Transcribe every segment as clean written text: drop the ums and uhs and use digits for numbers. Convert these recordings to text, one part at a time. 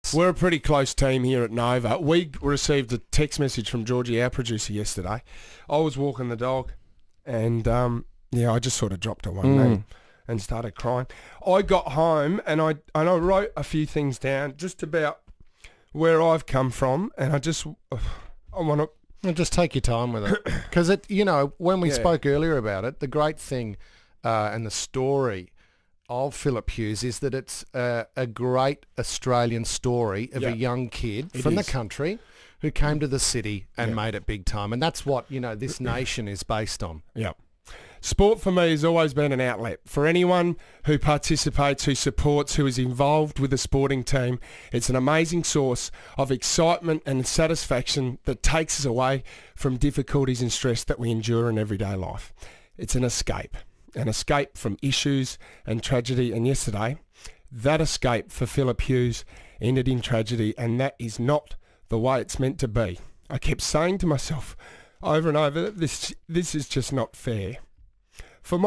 We're a pretty close team here at Nova. We received a text message from Georgie, our producer, yesterday. I was walking the dog and, I just sort of dropped to one knee and started crying. I got home and I wrote a few things down just about where I've come from, and I want to... Well, just take your time with it. Because, when we spoke earlier about it, the great thing and the story of Phillip Hughes is that it's a great Australian story of a young kid from the country who came to the city and made it big time. And that's what, this nation is based on. Yeah. Sport for me has always been an outlet. For anyone who participates, who supports, who is involved with a sporting team, it's an amazing source of excitement and satisfaction that takes us away from difficulties and stress that we endure in everyday life. It's an escape from issues and tragedy. And yesterday, that escape for Phillip Hughes ended in tragedy, and that is not the way it's meant to be. I kept saying to myself over and over, this is just not fair. For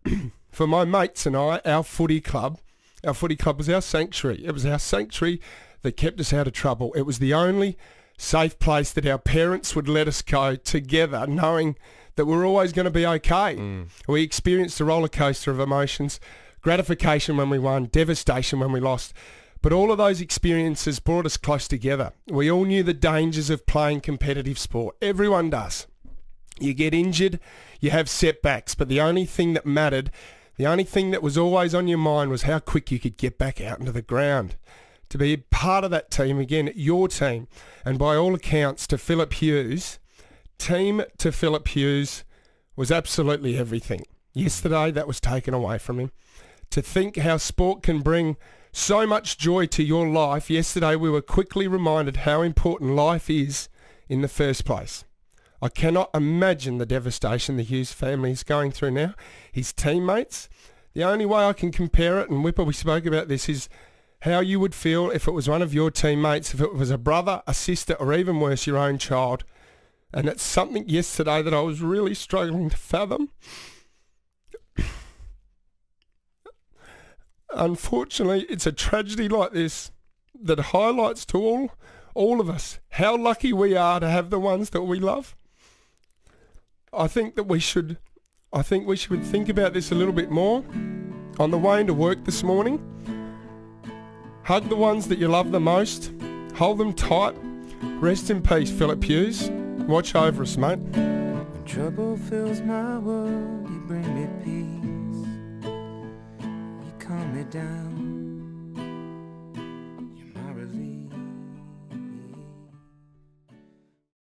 my mates and I, our footy club was our sanctuary. It was our sanctuary that kept us out of trouble. It was the only safe place that our parents would let us go together, knowing that we're always going to be okay. We experienced a roller coaster of emotions, gratification when we won, devastation when we lost. But all of those experiences brought us close together. We all knew the dangers of playing competitive sport. Everyone does. You get injured, you have setbacks, but the only thing that mattered, the only thing that was always on your mind was how quick you could get back out into the ground. To be part of that team, again, your team, and by all accounts to Phillip Hughes, to Phillip Hughes was absolutely everything. Yesterday, that was taken away from him. To think how sport can bring so much joy to your life, yesterday we were quickly reminded how important life is in the first place. I cannot imagine the devastation the Hughes family is going through now. His teammates, the only way I can compare it, and Whipper, we spoke about this, is how you would feel if it was one of your teammates, if it was a brother, a sister, or even worse, your own child. And it's something yesterday that I was really struggling to fathom. Unfortunately, it's a tragedy like this that highlights to all of us how lucky we are to have the ones that we love. I think we should think about this a little bit more. On the way into work this morning, hug the ones that you love the most. Hold them tight. Rest in peace, Phillip Hughes. Watch over us, mate. When trouble fills my world, you bring me peace. You calm me down.